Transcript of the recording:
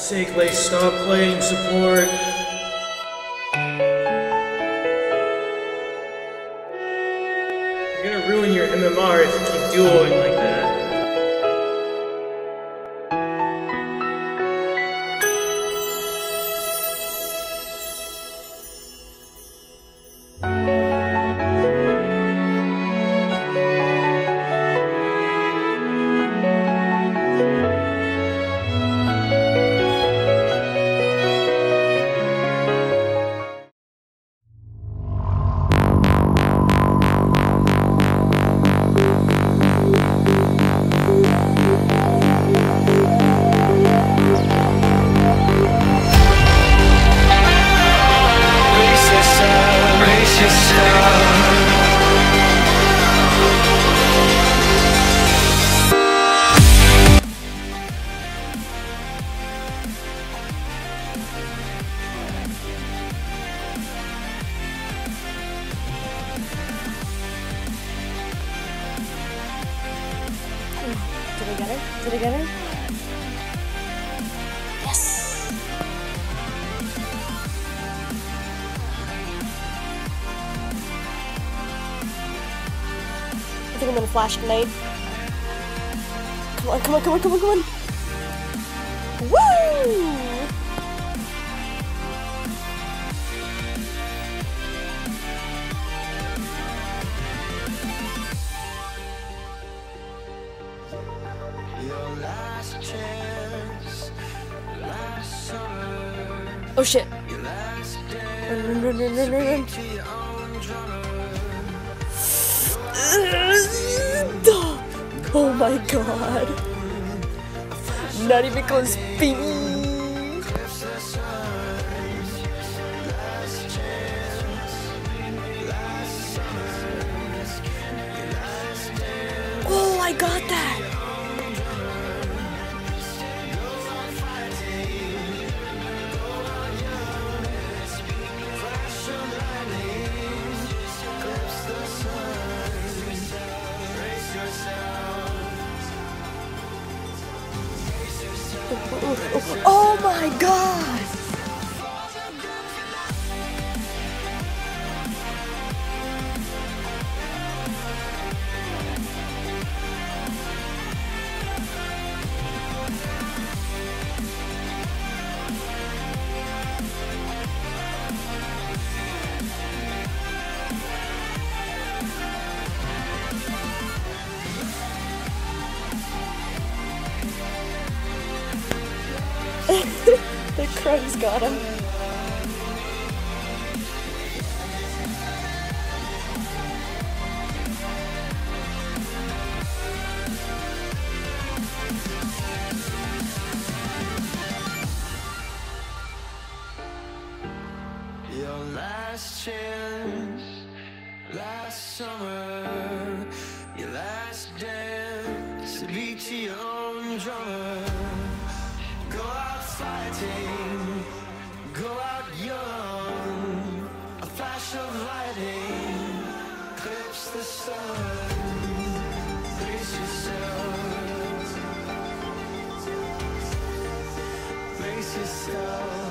sake, like, stop playing support. You're gonna ruin your MMR if you keep duoing like that. Did I get her? Did I get her? Yes! I think I'm gonna flash ignite. Come on, come on, come on, come on, come on! Woo! Oh shit. Run, run, run, run, run, run, run. Oh my god. Not even close, baby. Oh, I got that. Oh my god! The crumbs got him. Your last chance, last summer, your last dance, beat to your own drummer. Go out fighting, go out young, a flash of lightning, clips the sun, brace yourself, brace yourself.